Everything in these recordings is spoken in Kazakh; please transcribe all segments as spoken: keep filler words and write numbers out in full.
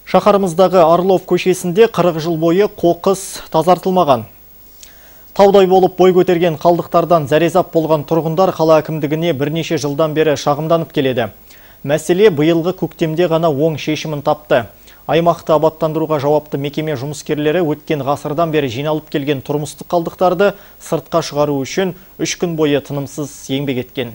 Шақарымыздағы Орлов көшесінде қырық жыл бойы қоқыс тазартылмаған. Таудай болып бой көтерген қалдықтардан зәрезап болған тұрғындар қала әкімдігіне бірнеше жылдан бері шағымданып келеді. Мәселе биылғы көктемде ғана оң шешімін тапты. Аймақты абаттандыруға жауапты мекеме жұмыскерлері өткен ғасырдан бері жиналып келген тұрмыстық қалдықтарды сыртқа шығару үшін үш күн бойы тынымсыз еңбек еткен.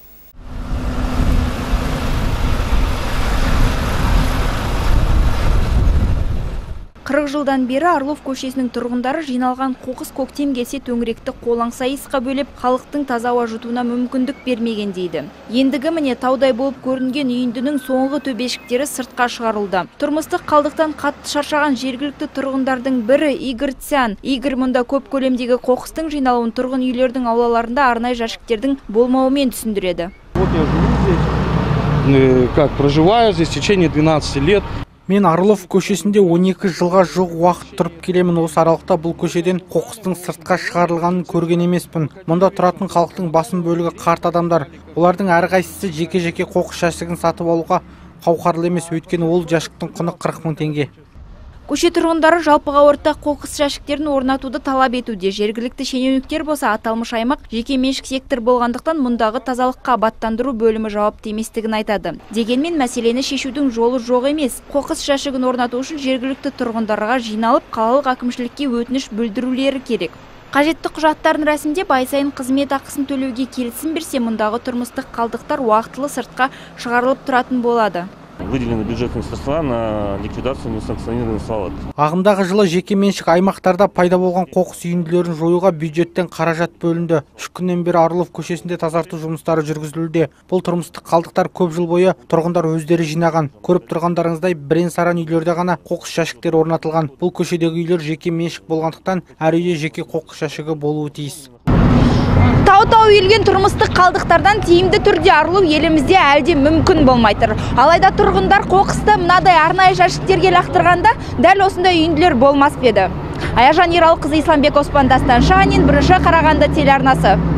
қырық жылдан бері Орлов көшесінің тұрғындары жиналған қоқыс көктем келсе төңіректі қолаң сайысқа бөлеп, халықтың таза ауа жұтуына мүмкіндік бермеген дейді. Ендігі міне таудай болып көрінген үйіндінің соңғы төбешіктері сыртқа шығарылды. Тұрмыстық қалдықтан қатты шаршаған жергілікті тұрғындардың бірі Игорь Цян. Игорь мұнда көп көлемдегі қоқыстың жиналуын тұрғын үйлердің аулаларында арнайы жәшіктердің болмауымен түсіндіреді. Вот я живу здесь, как проживаю здесь в течение двенадцати лет. Мен Орлов көшесінде он екі жылға жоқ уақыт тұрып келемін. Осы аралықта бұл көшеден қоқыстың сыртқа шығарылғанын көрген емеспін. Мұнда тұратын халықтың басым бөлігі қарт адамдар. Олардың әрқайсысы жеке-жеке қоқыс жәшігін сатып алуға қауқарлы емес, өйткені ол жәшіктің құны қырық мың теңге. Көше тұрғындары жалпыға ортақ қоқыс жәшіктерін орнатуды талап етуде. Жергілікті шенеуніктер болса аталмыш аймақ жеке меншік сектор болғандықтан мұндағы тазалыққа абаттандыру бөлімі жауапты еместігін айтады. Дегенмен мәселені шешудің жолы жоқ емес. Қоқыс жәшігін орнату үшін жергілікті тұрғындарға жиналып қалалық әкімшілікке өтініш білдірулері керек. Қажетті құжаттарын рәсімдеп, ай сайын қызмет ақысын төлеуге келісім берсе, мұндағы тұрмыстық қалдықтар уақытылы сыртқа шығарылып тұратын болады. Выделены бюджетные средства на ликвидацию несанкционированных свалок. Ағымдағы жылы жеке меншік аймақтарда пайда болған қоқыс үйінділерін жоюға бюджеттен қаражат бөлінді. Үш күннен бері Орлов көшесінде тазарту жұмыстары жүргізілуде. Бұл тұрмыстық қалдықтар көп жыл бойы тұрғындар өздері жинаған. Көріп тұрғандарыңыздай бірен-саран үйлерде ғана қоқыс жәшіктері орнатылған. Бұл көшедегі үйлер жеке меншік болғандықтан әр үйде жеке қоқыс жәшігі болуы тиіс. Тау-тау үйілген тұрмыстық қалдықтардан тиімді түрде арылу елімізде әлде мүмкін болмай тұр. Алайда тұрғындар қоқысты мынадай арнайы жәшіктерге лақтырғанда дәл осындай үйінділер болмас еді. Аяжан Ералы қызы Исламбек Оспан Дастан Шанин, бірінші Қарағанды телеарнасы.